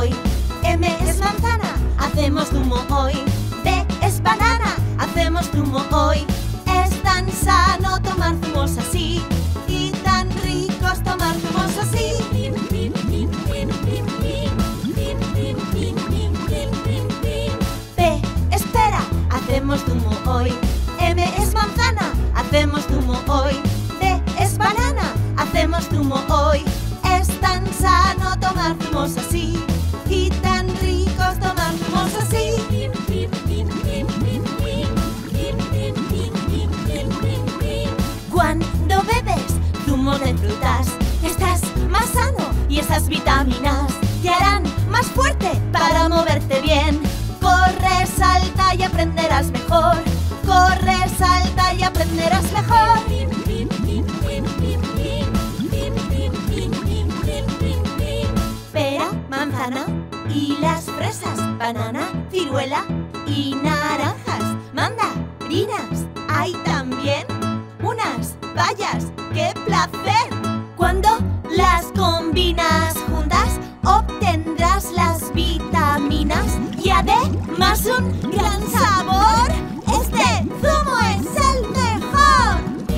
hoy. M es manzana, hacemos zumo hoy. B es banana, hacemos zumo hoy. Es tan sano tomar zumos así y tan ricos tomar zumos así. P es pera, hacemos zumo hoy. M es manzana, hacemos zumo hoy. D es banana, hacemos zumo hoy. Es tan sano tomar zumos así y tan ricos tomar zumos así. Cuando bebes zumo de frutas, estás más sano y esas vitaminas te harán más fuerte para moverte bien. Corre, salta y aprenderás mejor. Corre, salta y aprenderás mejor. Pera, manzana y las fresas, banana, ciruela y naranjas, mandarinas. Hay también unas bayas. ¡Qué placer! Cuando las combinas juntas, obtendrás las vitaminas y además un gran sabor. ¡Este zumo es el mejor!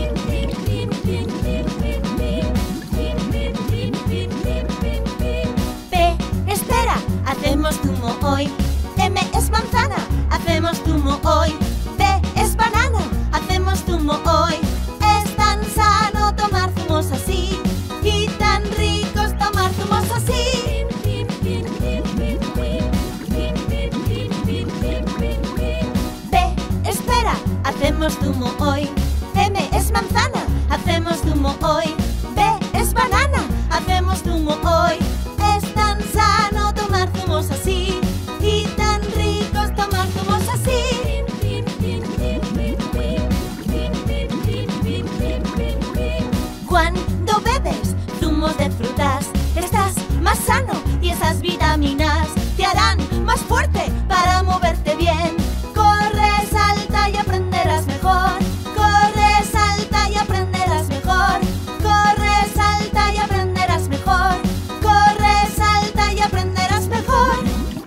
P es pera, hacemos zumo hoy. M es manzana, hacemos zumo hoy. B es banana, hacemos zumo hoy. Es tan sano tomar zumos así y tan ricos tomar zumos así. B es pera, hacemos zumo hoy. M es manzana, hacemos zumo hoy. B es banana, hacemos zumo hoy. Es tan sano tomar zumos así y tan ricos tomar zumos así. Cuando bebes zumos de frutas, estás más sano y esas vitaminas te harán más fuerte para moverte bien. Corre, salta y aprenderás mejor. Corre, salta y aprenderás mejor. Corre, salta y aprenderás mejor. Corre, salta y aprenderás mejor.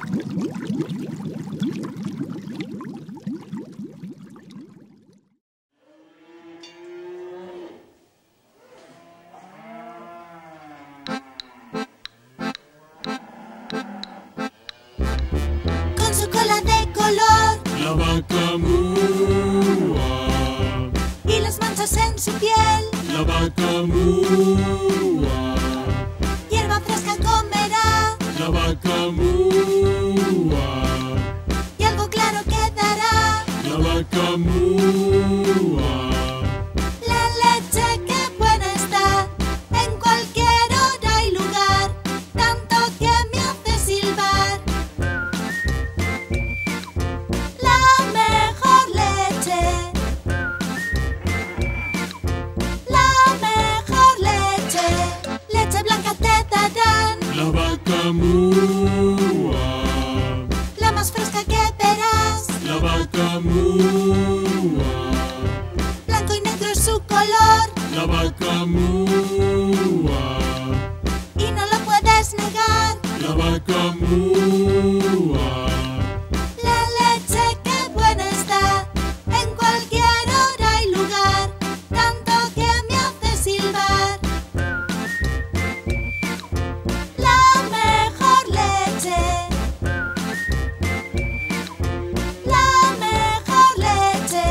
Con su cola de color La vaca múa, y las manchas en su piel, la vaca múa, hierba fresca comerá la vaca múa, y algo claro quedará. la vaca múa, La leche que buena está en cualquier hora y lugar, tanto que me hace silbar. La mejor leche, la mejor leche, leche blanca te darán, la vaca múa, la más fresca que verás. la vaca múa, Blanco y negro es su color la vaca múa, y no lo puedes negar. la vaca múa, La leche que buena está en cualquier hora y lugar, tanto que me hace silbar. La mejor leche, la mejor leche,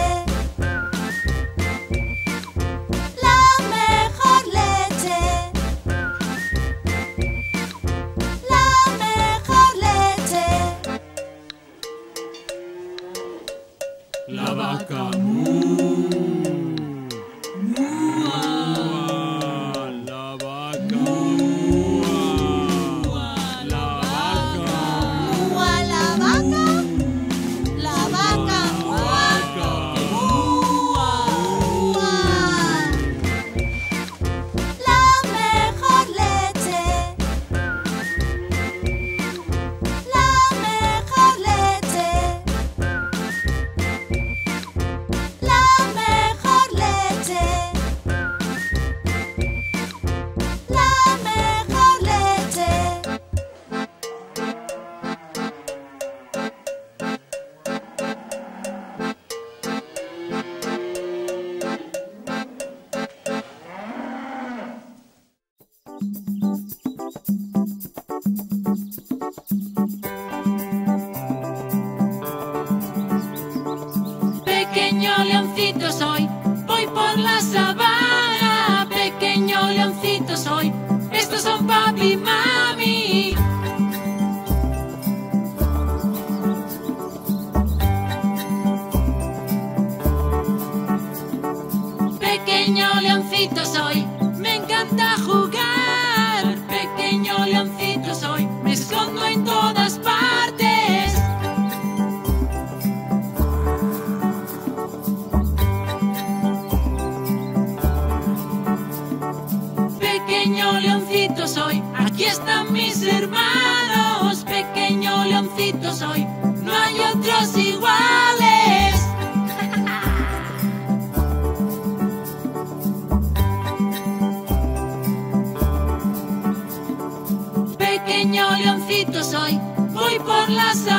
la mejor leche, la mejor leche. Pequeño leoncito soy, voy por la sabana. Pequeño leoncito soy, estos son papi y mami. Pequeño leoncito soy, me encanta jugar. Pequeño leoncito soy, me escondo en todas partes. Pequeño leoncito soy, aquí están mis hermanos. Pequeño leoncito soy, no hay otros iguales. Pequeño leoncito soy, voy por la sabana.